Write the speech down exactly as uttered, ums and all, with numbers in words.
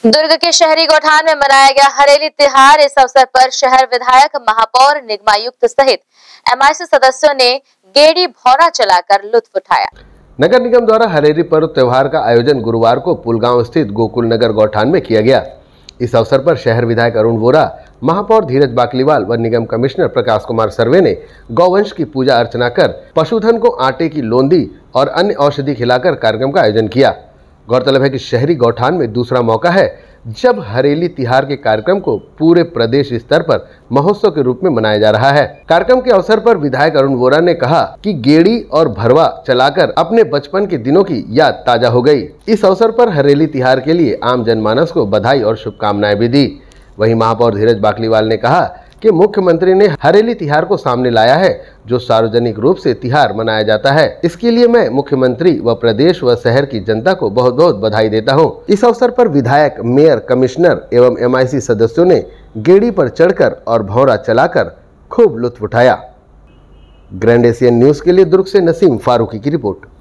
दुर्ग के शहरी गौठान में मनाया गया हरेली त्योहार। इस अवसर पर शहर विधायक, महापौर, निगमायुक्त सहित एमआईसी सदस्यों ने गेड़ी भौरा चलाकर लुत्फ उठाया। नगर निगम द्वारा हरेली पर्व त्योहार का आयोजन गुरुवार को पुलगांव स्थित गोकुल नगर गौठान में किया गया। इस अवसर पर शहर विधायक अरुण वोरा, महापौर धीरज बाकलीवाल व निगम कमिश्नर प्रकाश कुमार सर्वे ने गौवंश की पूजा अर्चना कर पशुधन को आटे की लोंदी और अन्य औषधि खिलाकर कार्यक्रम का आयोजन किया। गौरतलब है कि शहरी गौठान में दूसरा मौका है जब हरेली तिहार के कार्यक्रम को पूरे प्रदेश स्तर पर महोत्सव के रूप में मनाया जा रहा है। कार्यक्रम के अवसर पर विधायक अरुण वोरा ने कहा कि गेड़ी और भरवा चलाकर अपने बचपन के दिनों की याद ताजा हो गई। इस अवसर पर हरेली तिहार के लिए आम जनमानस को बधाई और शुभकामनाएं भी दी। वहीं महापौर धीरज बाकलीवाल ने कहा कि मुख्यमंत्री ने हरेली तिहार को सामने लाया है, जो सार्वजनिक रूप से तिहार मनाया जाता है। इसके लिए मैं मुख्यमंत्री व प्रदेश व शहर की जनता को बहुत बहुत बधाई देता हूं। इस अवसर पर विधायक, मेयर, कमिश्नर एवं एमआईसी सदस्यों ने गेड़ी पर चढ़कर और भौरा चलाकर खूब लुत्फ उठाया। ग्रैंड एशियन न्यूज के लिए दुर्ग से नसीम फारूकी की रिपोर्ट।